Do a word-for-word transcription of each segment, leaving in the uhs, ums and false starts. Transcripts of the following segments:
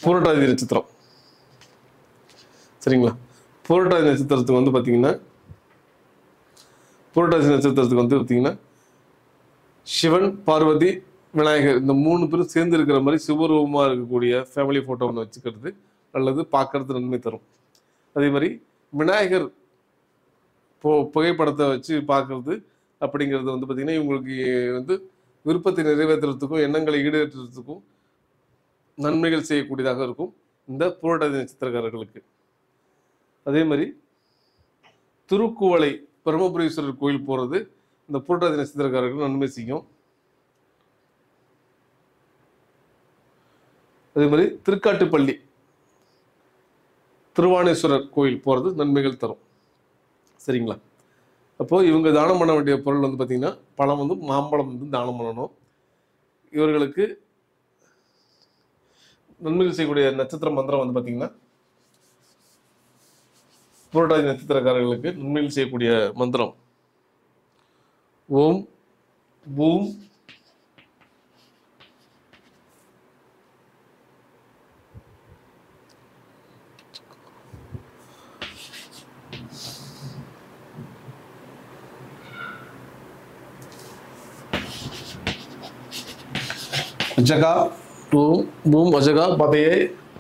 பூரட்டாதி நட்சத்திரம். சரிங்களா? பூரட்டாதி நட்சத்திரத்துக்கு வந்து பார்த்தீங்கன்னா பூரட்டாதி நட்சத்திரத்துக்கு வந்து பார்த்தீங்கன்னா சிவன், பார்வதி, விநாயகர் இந்த மூணு பேரும் சேர்ந்து இருக்கிற மாதிரி சிவரூபமாக இருக்கக்கூடிய ஃபேமிலி ஃபோட்டோ ஒன்று வச்சுக்கிறது அல்லது பார்க்கறது நன்மை தரும். அதே மாதிரி விநாயகர் போ புகைப்படத்தை வச்சு பார்க்கறது அப்படிங்கிறது வந்து பார்த்தீங்கன்னா இவங்களுக்கு வந்து விருப்பத்தை நிறைவேற்றுறதுக்கும் எண்ணங்களை ஈடேற்றுறதுக்கும் நன்மைகள் செய்யக்கூடியதாக இருக்கும் இந்த பூரட்டாதி நட்சத்திரக்காரர்களுக்கு. அதே மாதிரி திருக்குவளை பிரம்மபுரீஸ்வரர் கோயில் போகிறது இந்த பூரட்டாதி நட்சத்திரக்காரர்கள் நன்மை செய்யும். அதே மாதிரி திருக்காட்டுப்பள்ளி திருவானேஸ்வரர் கோயில் போகிறது நன்மைகள் தரும். சரிங்களா? அப்போது இவங்க தானம் பண்ண வேண்டிய பொருள் வந்து பார்த்திங்கன்னா பழம் வந்து மாம்பழம் வந்து தானம் பண்ணணும். இவர்களுக்கு நன்மைகள் செய்யக்கூடிய நட்சத்திர மந்திரம் வந்து பார்த்திங்கன்னா பூரட்டாதி நட்சத்திரக்காரர்களுக்கு நன்மைகள் செய்யக்கூடிய மந்திரம் ஓம் பூம் அஜகா ஓம் பூம் அஜகா பதையே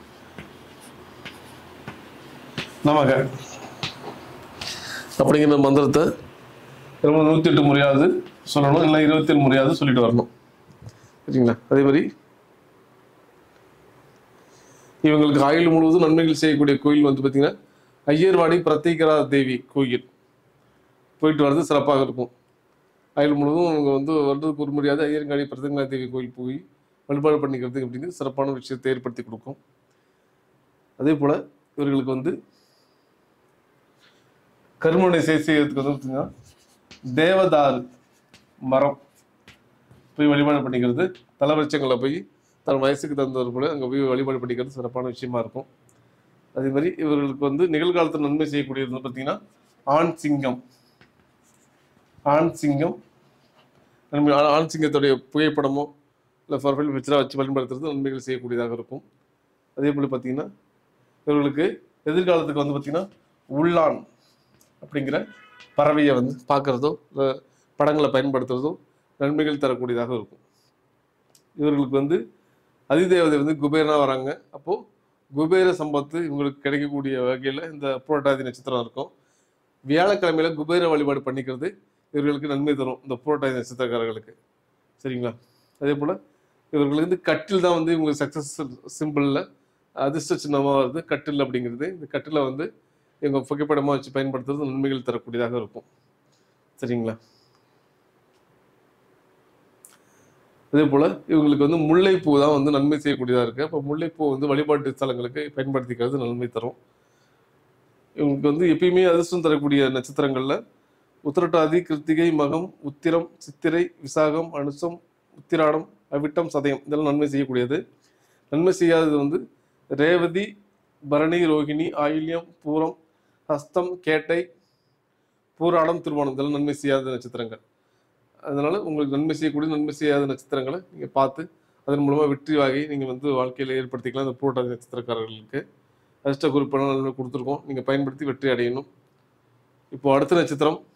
நமக அப்படிங்கிற மந்திரத்தை ரொம்ப நூற்றி எட்டு முறையாவது சொல்லணும், இல்லை இருபத்தி ஏழு முறையாவது சொல்லிட்டு வரணும். சரிங்களா? அதே மாதிரி இவங்களுக்கு ஆயுள் முழுவதும் நன்மைகள் செய்யக்கூடிய கோயில் வந்து பார்த்தீங்கன்னா ஐயர்வாடி பிரத்யேகரா தேவி கோயில் போயிட்டு வர்றது சிறப்பாக இருக்கும். ஆயுள் முழுவதும் அவங்க வந்து வர்றதுக்கு ஒரு முடியாது ஐயர்காடி பிரத்யேகரா தேவி கோயில் போய் வழிபாடு பண்ணிக்கிறதுக்கு அப்படின்னு சிறப்பான விஷயத்தை ஏற்படுத்தி கொடுக்கும். அதே போல் இவர்களுக்கு வந்து கருமனை செய்யறதுக்கு வந்து பார்த்தீங்கன்னா தேவதாரு மரம் போய் வழிபாடு பண்ணிக்கிறது, தலைவச்சங்களில் போய் தன் வயசுக்கு தந்தவர் போல அங்கே போய் வழிபாடு பண்ணிக்கிறது சிறப்பான விஷயமா இருக்கும். அதே மாதிரி இவர்களுக்கு வந்து நிகழ்காலத்தில் நன்மை செய்யக்கூடியது வந்து பார்த்தீங்கன்னா ஆண் சிங்கம் ஆண் சிங்கம் நன்மை ஆண் சிங்கத்துடைய புகைப்படமோ இல்லை ப்ரொஃபைல் பிக்சராக வச்சு பயன்படுத்துறது நன்மைகள் செய்யக்கூடியதாக இருக்கும். அதே போல் பார்த்தீங்கன்னா இவர்களுக்கு எதிர்காலத்துக்கு வந்து பார்த்தீங்கன்னா உள்ளான் அப்படிங்கிற பறவையை வந்து பார்க்குறதோ இல்லை படங்களை பயன்படுத்துறதோ நன்மைகள் தரக்கூடியதாக இருக்கும். இவர்களுக்கு வந்து அதிதேவதை வந்து குபேரனாக வராங்க. அப்போது குபேர சம்பத்து இவங்களுக்கு கிடைக்கக்கூடிய வகையில் இந்த பூரட்டாதி நட்சத்திரம் இருக்கும். வியாழக்கிழமையில குபேர வழிபாடு பண்ணிக்கிறது இவர்களுக்கு நன்மை தரும் இந்த பூரட்டாதி நட்சத்திரக்காரர்களுக்கு. சரிங்களா? அதே போல் இவர்களுக்கு வந்து கட்டில் தான் வந்து இவங்க சக்ஸஸ் சிம்பிளில் அதிர்ஷ்ட சின்னமாக வருது கட்டில் அப்படிங்கிறது. இந்த கட்டிலை வந்து இவங்க புகைப்படமாக வச்சு பயன்படுத்துறது நன்மைகள் தரக்கூடியதாக இருக்கும். சரிங்களா? அதே போல் இவங்களுக்கு வந்து முல்லைப்பூ தான் வந்து நன்மை செய்யக்கூடியதாக இருக்குது. அப்போ முல்லைப்பூ வந்து வழிபாட்டு ஸ்தலங்களுக்கு பயன்படுத்திக்கிறது நன்மை தரும். இவங்களுக்கு வந்து எப்பயுமே அதிர்ஷ்டம் தரக்கூடிய நட்சத்திரங்களில் உத்திரட்டாதி, கிருத்திகை, மகம், உத்திரம், சித்திரை, விசாகம், அனுசம், உத்திராடம், அவிட்டம், சதயம் இதெல்லாம் நன்மை செய்யக்கூடியது. நன்மை செய்யாதது வந்து ரேவதி, பரணி, ரோகிணி, ஆயில்யம், பூரம், ஹஸ்தம், கேட்டை, பூராடம், திருவோணம் இதெல்லாம் நன்மை செய்யாத நட்சத்திரங்கள். அதனால் உங்களுக்கு நன்மை செய்யக்கூடிய நன்மை செய்யாத நட்சத்திரங்களை நீங்கள் பார்த்து அதன் மூலமாக வெற்றி வாகி நீங்கள் வந்து வாழ்க்கையில் ஏற்படுத்திக்கலாம். இந்த பூரட்டாதி நட்சத்திரக்காரர்களுக்கு அதிர்ஷ்ட குறிப்பெல்லாம் நல்லா கொடுத்துருக்கோம், நீங்கள் பயன்படுத்தி வெற்றி அடையணும். இப்போ அடுத்த நட்சத்திரம்